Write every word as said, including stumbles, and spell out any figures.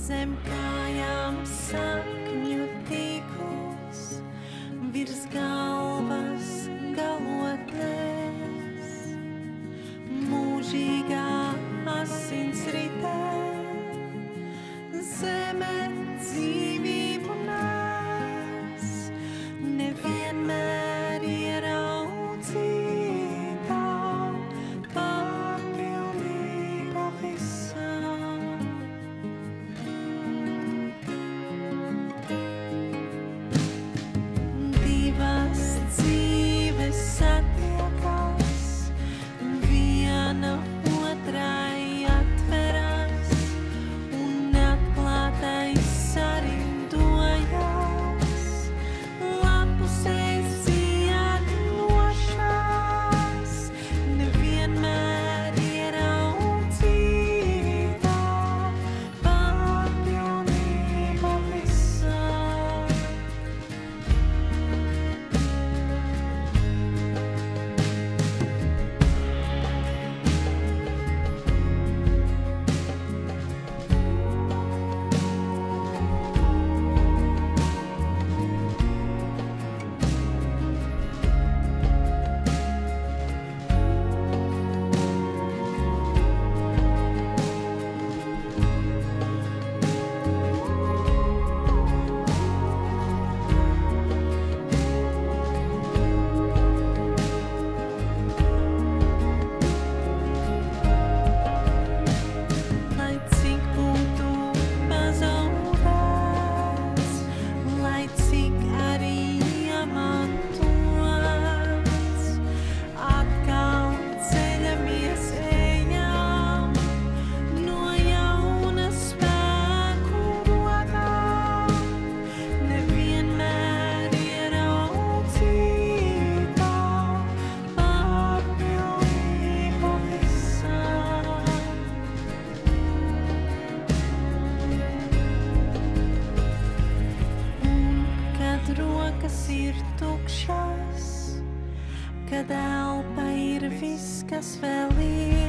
zem kājām sakņu tīkls, virs galvas galotnes, mūžīgā asins ritē, zeme dzīvību nes, nevienmēr ieraudzītā, pārpilnība visā. Divas dzīves satiekas, viena otrai atveras, un atklātais sarindojas, lapusēs ziedošās, nevienmēr ieraudzītā, pārpilnība visā. Lai cik būtu pazaudēts, lai cik arī iemantots, atkal ceļamies ejam, no jauna spēku rokām, nevienmēr ieraudzītā, pārpilnība visā. Un kad rokas ir tukšas, kad elpa ir viss, kas vēl ir,